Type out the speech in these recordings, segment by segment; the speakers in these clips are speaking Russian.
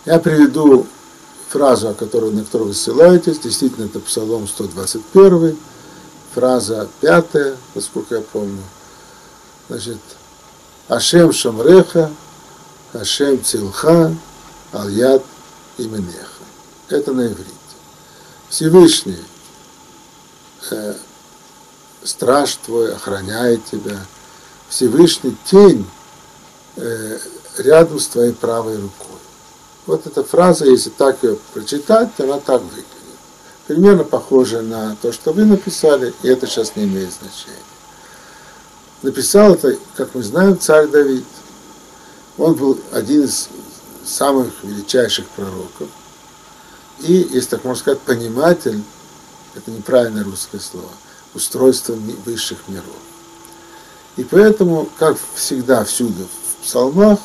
Я приведу фразу, на которую вы ссылаетесь. Действительно, это Псалом 121, фраза 5, насколько я помню. Значит, Ашем Шамреха, Ашем Цилха, Аль-Яд Именеха. Это на иврите. Всевышний, страж твой охраняет тебя. Всевышний тень рядом с твоей правой рукой. Вот эта фраза, если так ее прочитать, то она так выглядит. Примерно похоже на то, что вы написали, и это сейчас не имеет значения. Написал это, как мы знаем, царь Давид. Он был один из самых величайших пророков. И, если так можно сказать, пониматель, это неправильное русское слово, устройства высших миров. И поэтому, как всегда, всюду в псалмах,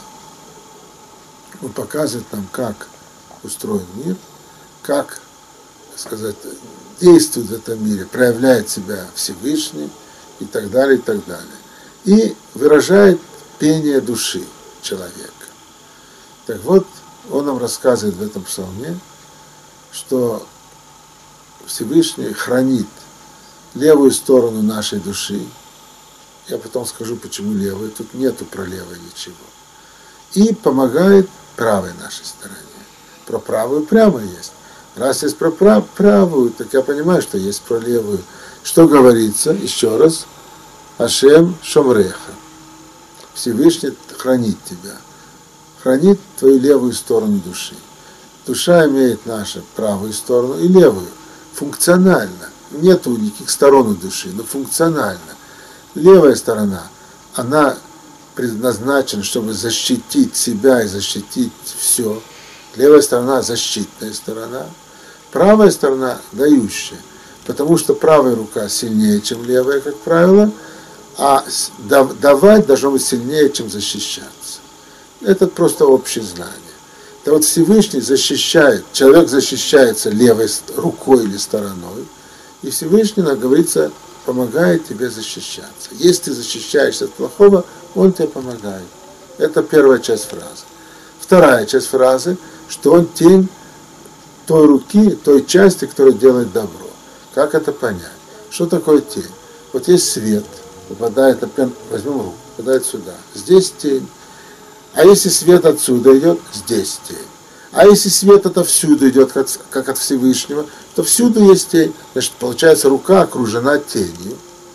он показывает нам, как устроен мир, как, сказать, действует в этом мире, проявляет себя Всевышний и так далее, и так далее. И выражает пение души человека. Так вот, он нам рассказывает в этом псалме, что Всевышний хранит левую сторону нашей души. Я потом скажу, почему левую. Тут нету про левое ничего. И помогает правой нашей стороне. Про правую прямо есть. Раз есть про правую, так я понимаю, что есть про левую. Что говорится? Еще раз. Ашем Шомреха. Всевышний хранит тебя. Хранит твою левую сторону души. Душа имеет нашу правую сторону и левую. Функционально. Нету никаких сторон у души, но функционально. Левая сторона, она предназначена, чтобы защитить себя и защитить все. Левая сторона – защитная сторона. Правая сторона – дающая. Потому что правая рука сильнее, чем левая, как правило, а давать должно быть сильнее, чем защищаться. Это просто общее знание. Да вот Всевышний защищает, человек защищается левой рукой или стороной, и Всевышний, как говорится, помогает тебе защищаться. Если ты защищаешься от плохого, он тебе помогает. Это первая часть фразы. Вторая часть фразы, что он тень той руки, той части, которая делает добро. Как это понять? Что такое тень? Вот есть свет, попадает, возьмем руку, попадает сюда. Здесь тень. А если свет отсюда идет, здесь тень. А если свет отовсюду идет, как от Всевышнего, то всюду есть тень. Значит, получается, рука окружена тенью.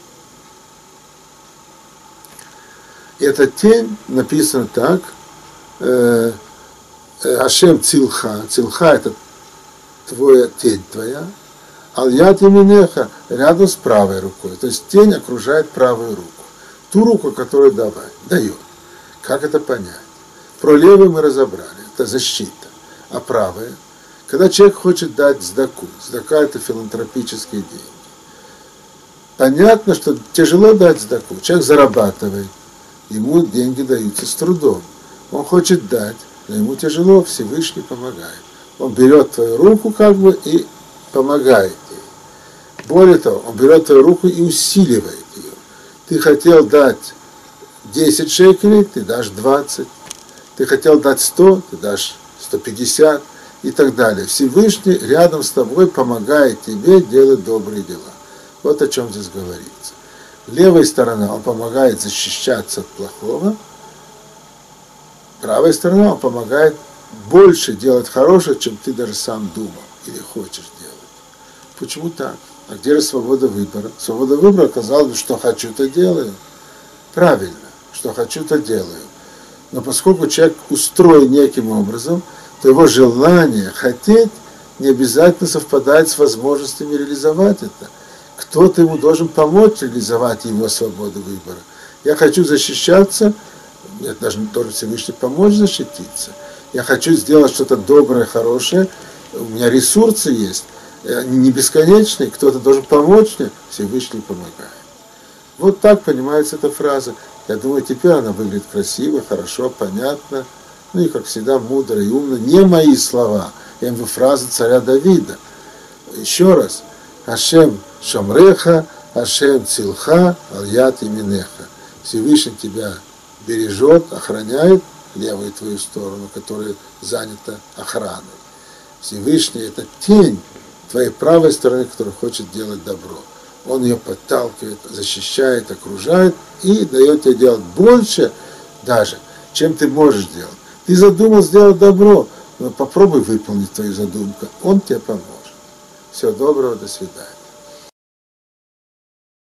И эта тень написана так. Ашем Цилха. Цилха – это тень твоя. Аль-Яд Именеха – рядом с правой рукой. То есть тень окружает правую руку. Ту руку, которую дает. Как это понять? Про левую мы разобрали. Это защита. А правая? Когда человек хочет дать сдаку. Сдака – это филантропические деньги. Понятно, что тяжело дать сдаку. Человек зарабатывает. Ему деньги даются с трудом. Он хочет дать, но ему тяжело, Всевышний помогает. Он берет твою руку и помогает ей. Более того, он берет твою руку и усиливает ее. Ты хотел дать 10 шекелей, ты дашь 20. Ты хотел дать 100, ты дашь 150 и так далее. Всевышний рядом с тобой помогает тебе делать добрые дела. Вот о чем здесь говорится. Левая сторона, он помогает защищаться от плохого. Правая сторона, он помогает больше делать хорошее, чем ты даже сам думал или хочешь делать. Почему так? А где же свобода выбора? Свобода выбора, казалось бы, что хочу, то делаю. Правильно, что хочу, то делаю. Но поскольку человек устроен неким образом, то его желание хотеть не обязательно совпадает с возможностями реализовать это. Кто-то ему должен помочь реализовать его свободу выбора. Я хочу защищаться, я должен Всевышний помочь защититься. Я хочу сделать что-то доброе, хорошее, у меня ресурсы есть, они не бесконечные, кто-то должен помочь мне, Всевышний помогает. Вот так понимается эта фраза. Я думаю, теперь она выглядит красиво, хорошо, понятно, ну и, как всегда, мудро и умно. Не мои слова, я имею в виду фразы царя Давида. Еще раз. Ашем Шомреха, Ашем Цилха, Аль-Яд Именеха. Всевышний тебя бережет, охраняет левую твою сторону, которая занята охраной. Всевышний – это тень твоей правой стороны, которая хочет делать добро. Он ее подталкивает, защищает, окружает и дает тебе делать больше даже, чем ты можешь делать. Ты задумал сделать добро, но попробуй выполнить твою задумку, он тебе поможет. Всего доброго, до свидания.